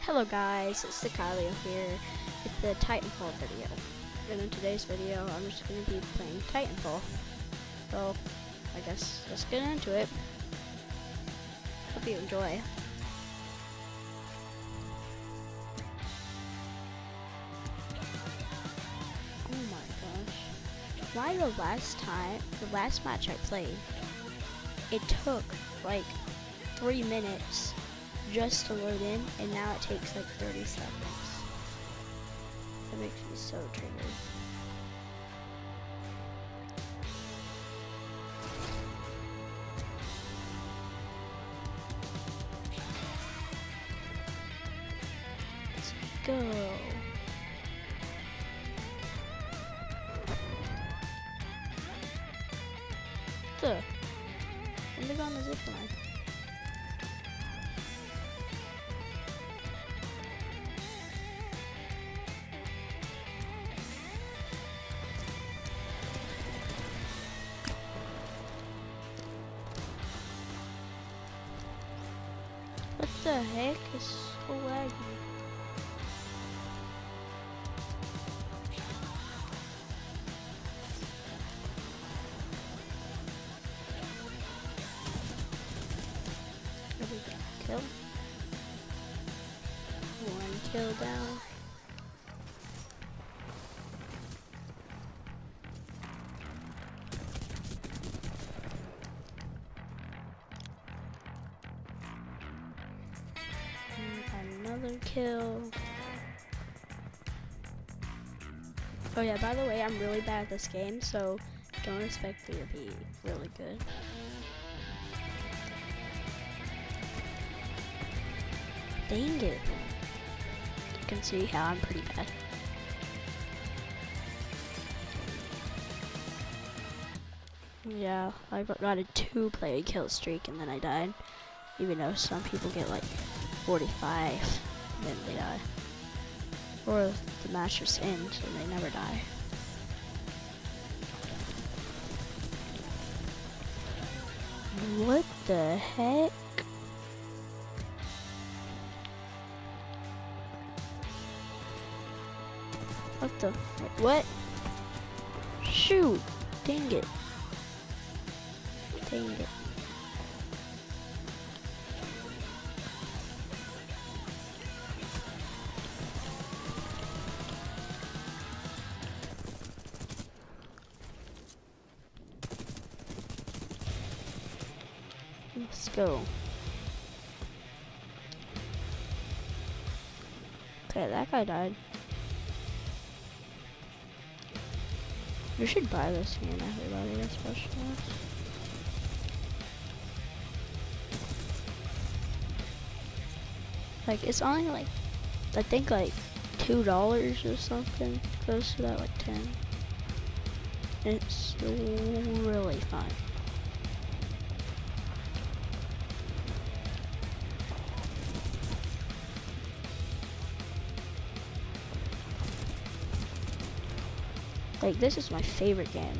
Hello guys, it's the Kylio here with the Titanfall video. And in today's video, I'm just going to be playing Titanfall. So, I guess let's get into it. Hope you enjoy. Oh my gosh. Why the last match I played, it took like 3 minutes just to load in, and now it takes like 30 seconds. That makes me so triggered. Let's go. Let me go on the zip line. What the heck is so laggy? There we go. Kill. 1 kill down. Another kill. Oh yeah, by the way, I'm really bad at this game, so don't expect me to be really good. Dang it. You can see how I'm pretty bad. Yeah, I got a 2-player kill streak and then I died. Even though some people get like 45 and then they die. Or the match just ends and they never die. What the heck? What the? What? Shoot! Dang it. Dang it. Let's go. Okay, that guy died. You should buy this game, everybody, especially us. Like, it's only like, I think like $2 or something, close to that, like 10. And it's really fun. Like, this is my favorite game.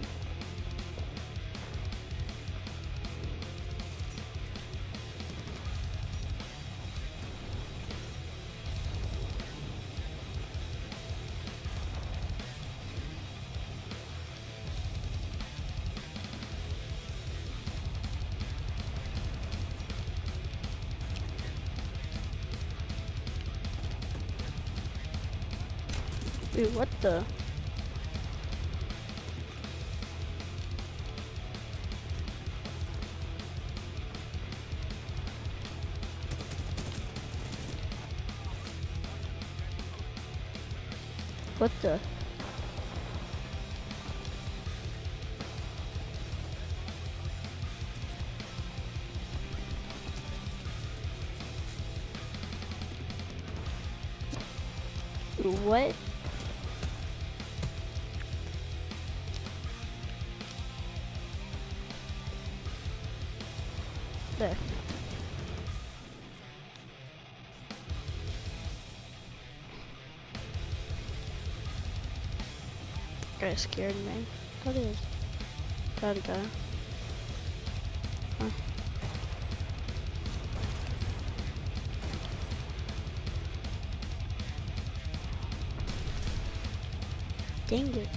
Dude, what the? What the? What? There. Guy scared me. What is? Gotta go. Huh. Dang it.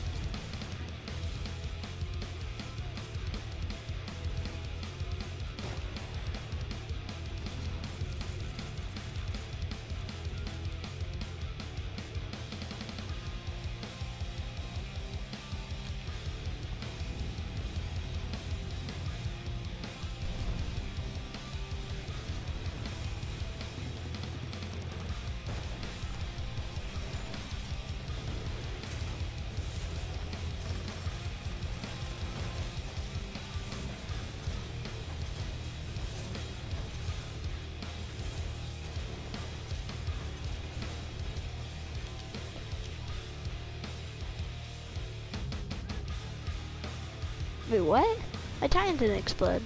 Wait, what? My Titan didn't explode.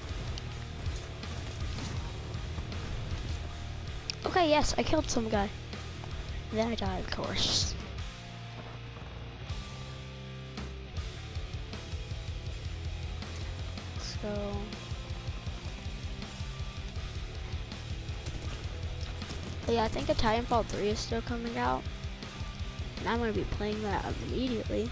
Okay, yes, I killed some guy. And then I died, of course. So... But yeah, I think a Titanfall 3 is still coming out. And I'm going to be playing that immediately.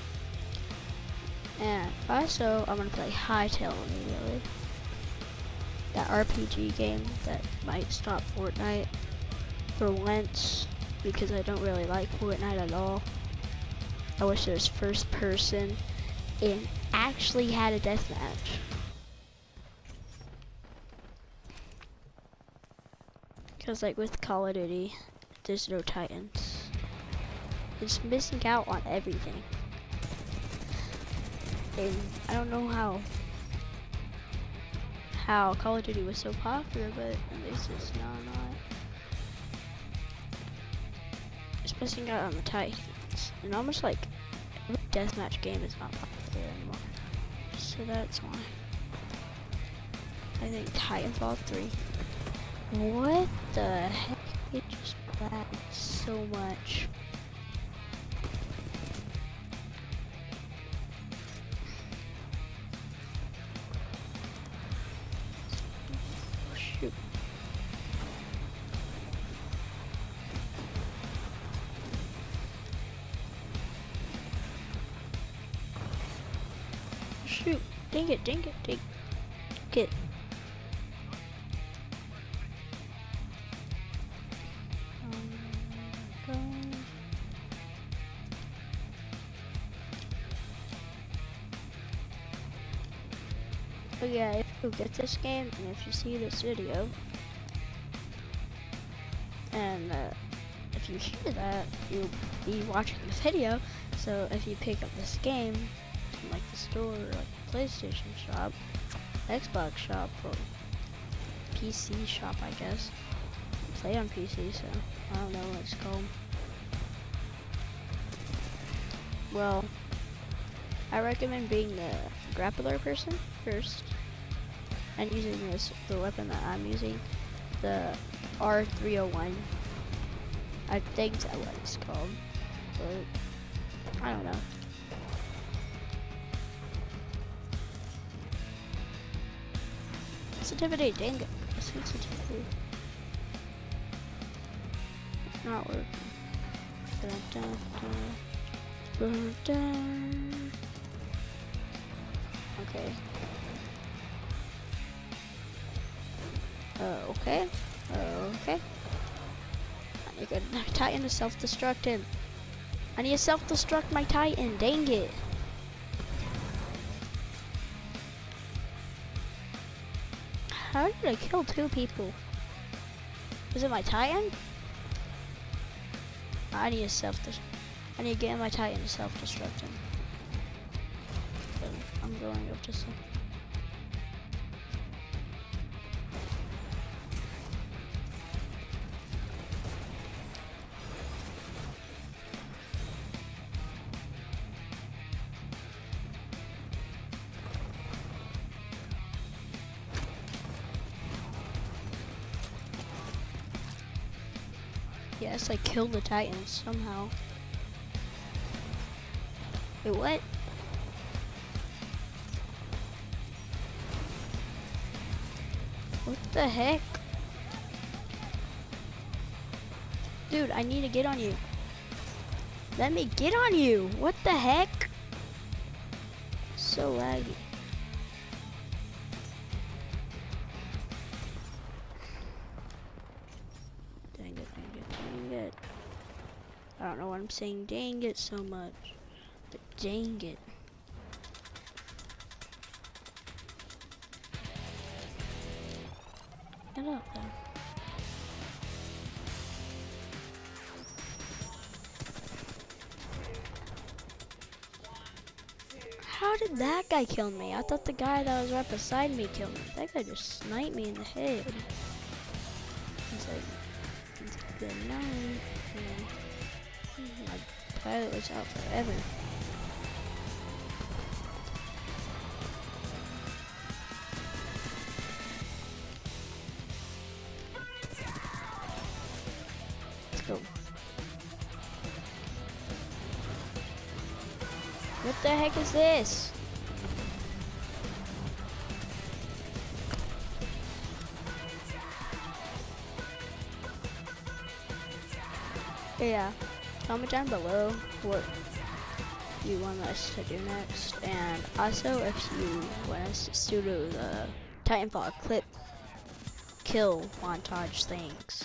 And also, I'm going to play Hytale immediately. That RPG game that might stop Fortnite for once, because I don't really like Fortnite at all. I wish there was first person and actually had a deathmatch. Because like with Call of Duty, there's no Titans. It's missing out on everything. And I don't know how Call of Duty was so popular, but at least it's not. It's missing out on the Titans. And almost like every deathmatch game is not popular anymore. So that's why. I think Titanfall 3. What the heck? It just lagged so much. Shoot. Shoot. Dang it, dang it, dang it. But yeah, if you get this game, and if you see this video, and if you hear that, you'll be watching this video. So if you pick up this game from like the store or like the PlayStation shop, Xbox shop, or PC shop, I guess. I play on PC, so I don't know what it's called. Well, I recommend being the grappler person first, and using the weapon that I'm using, the R301. I think that's what it's called, but I don't know. Sensitivity, dang it. Sensitivity. Not working. Okay. Okay. Okay. I need a Titan to self-destruct him. I need to self-destruct my Titan. Dang it. How did I kill 2 people? Is it my Titan? I need to get my Titan to self-destruct him. So I'm going up to some. Yes, I killed the Titans somehow. Wait, what? What the heck? Dude, I need to get on you. Let me get on you. What the heck? So laggy. Dang it, dang it, dang it. I don't know why I'm saying dang it so much. But dang it. Get up there. How did that guy kill me? I thought the guy that was right beside me killed me. That guy just sniped me in the head. He's like, good night. And my pilot was out forever. Let's go. What the heck is this? Yeah, comment down below what you want us to do next, and also if you want us to do the Titanfall clip kill montage things,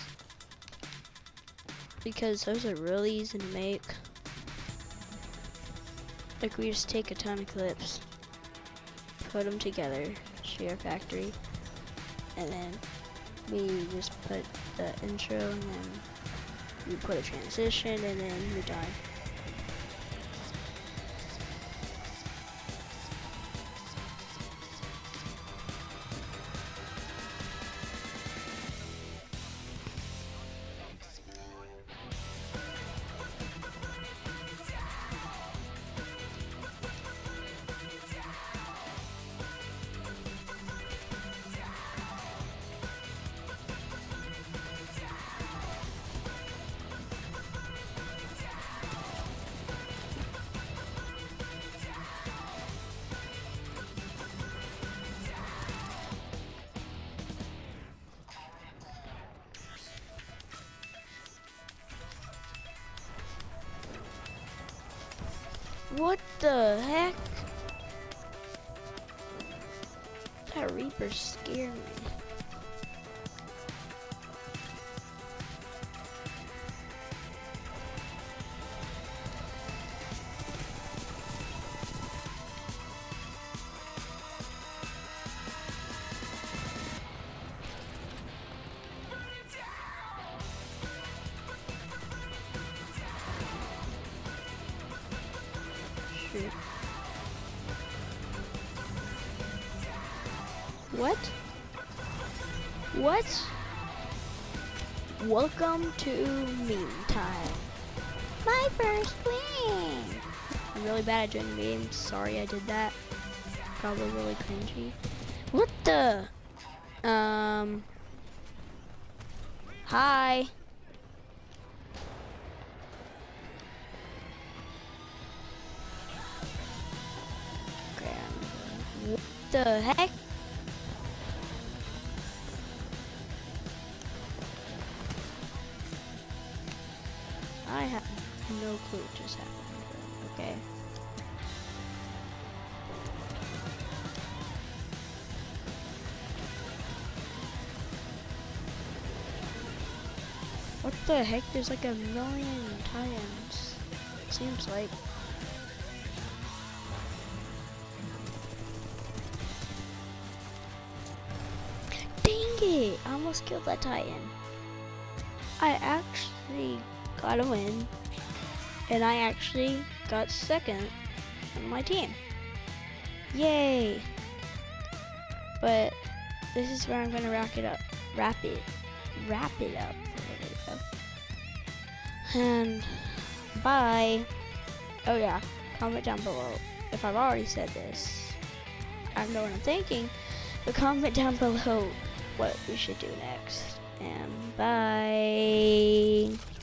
because those are really easy to make. Like, we just take a ton of clips, put them together, share factory, and then we just put the intro, and then we put a transition, and then we're done. What the heck? That Reaper scared me. What? What? Welcome to meme time. My first win! I'm really bad at doing memes. Sorry I did that. Probably really cringy. What the? Hi. Okay, what the heck? I have no clue what just happened, okay? What the heck? There's like a million Titans. Seems like. Dang it! I almost killed that Titan. I actually got a win, and I actually got second on my team. Yay! But this is where I'm gonna wrap it up. And bye. Oh yeah, comment down below if I've already said this. I don't know what I'm thinking, but comment down below what we should do next. And bye.